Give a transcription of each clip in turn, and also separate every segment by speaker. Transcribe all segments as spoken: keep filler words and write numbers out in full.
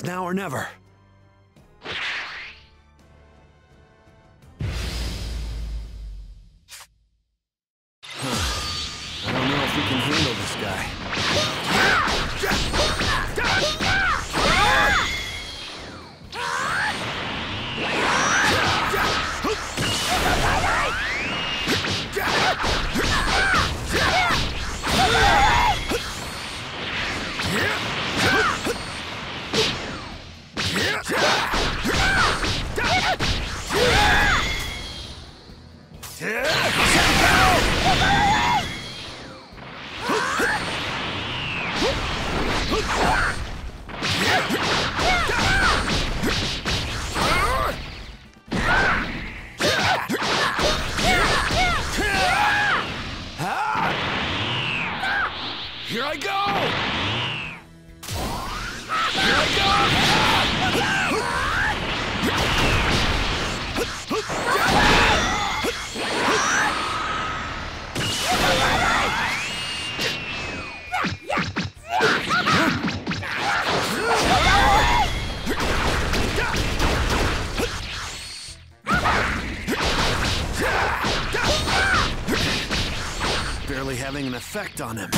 Speaker 1: now or never. Huh. I don't know if we can handle this guy. Here I go! Here I go! Barely having an effect on him.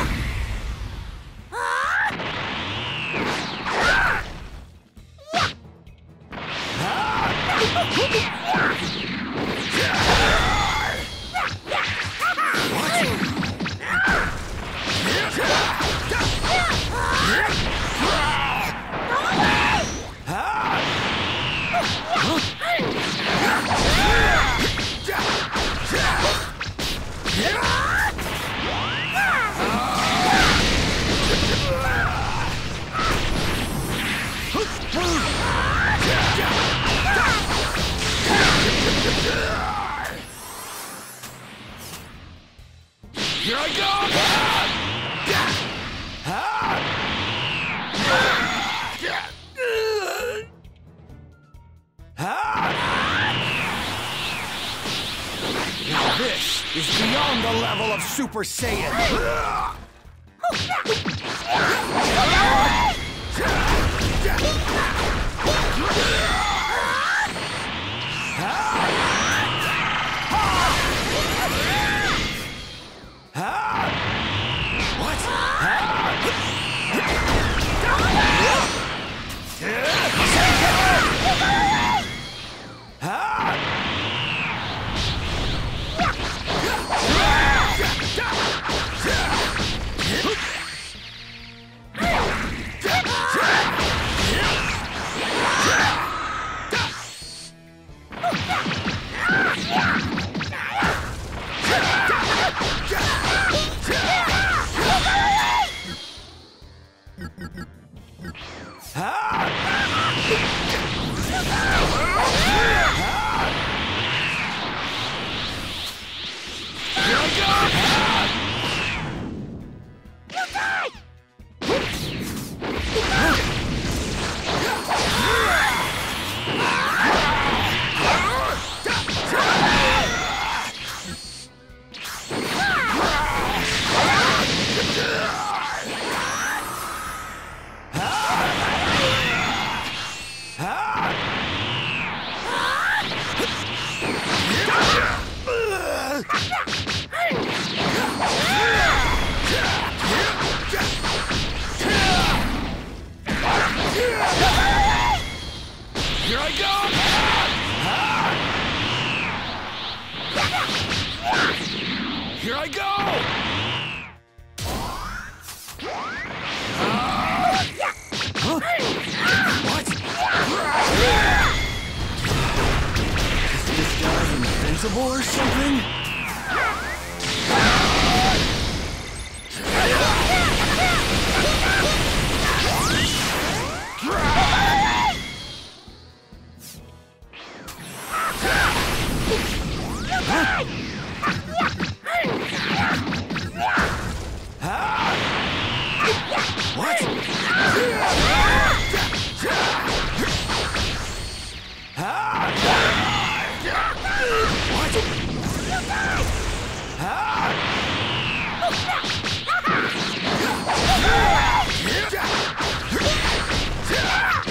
Speaker 1: Here I go! Now this is beyond the level of Super Saiyan. Here I go! Here I go! Huh? What? Is this guy invincible or something? What? What?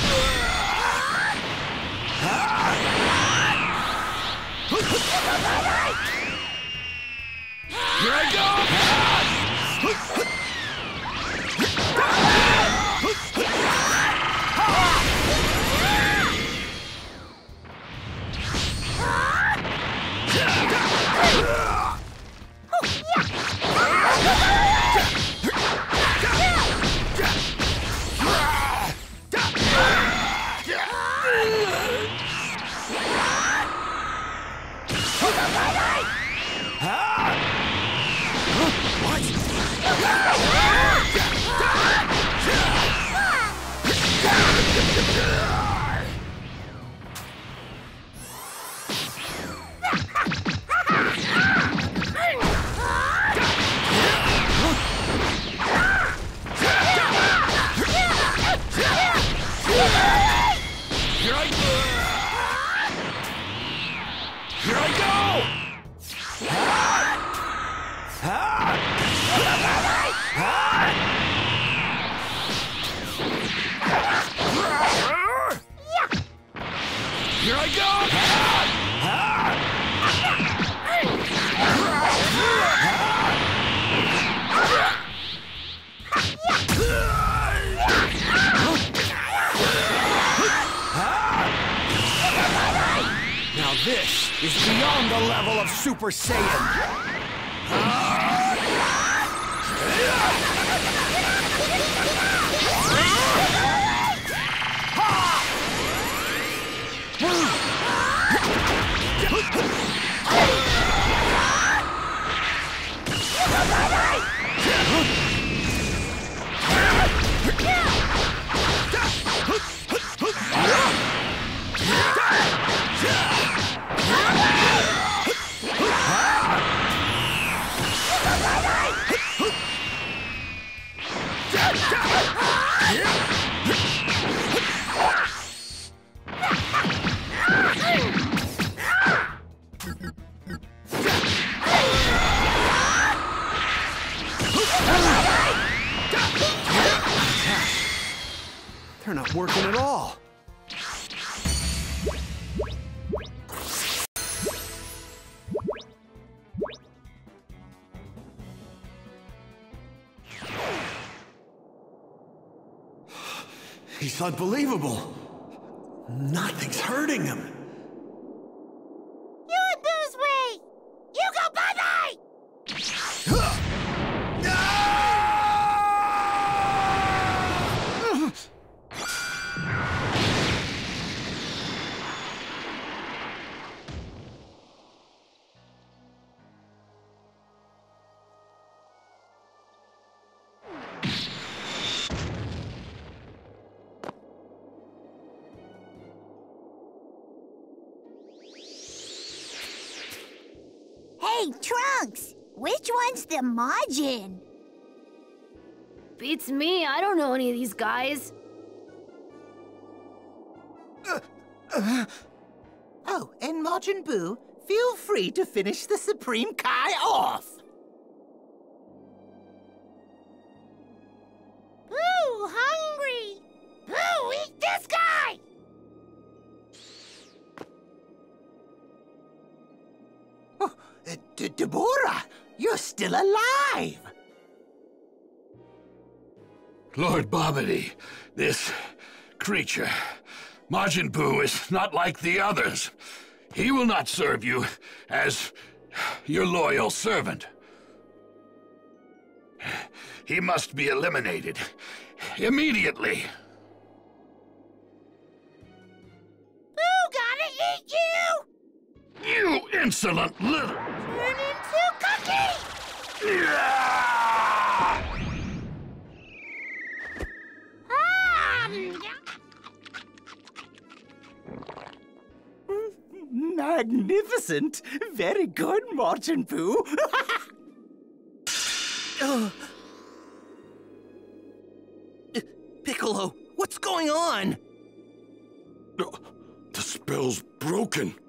Speaker 1: is beyond the level of Super Saiyan. They're not working at all. He's unbelievable. Nothing's hurting him.
Speaker 2: You and Boo's way! You go bye-bye! Hey, Trunks! Which one's the Majin?
Speaker 3: Beats me, I don't know any of these guys.
Speaker 4: Uh, uh. Oh, and Majin Buu, feel free to finish the Supreme Kai off!
Speaker 2: Boo, hungry! Boo, eat this guy!
Speaker 4: Oh, uh, D Dabura, you're still alive!
Speaker 5: Lord Babidi, this creature, Majin Buu, is not like the others. He will not serve you as your loyal servant. He must be eliminated immediately.
Speaker 2: Boo, gotta eat you!
Speaker 5: You insolent little...
Speaker 2: Turn into Cookie!
Speaker 4: Magnificent! Very good, Majin Buu!
Speaker 1: uh, Piccolo, what's going on?
Speaker 5: The spell's broken.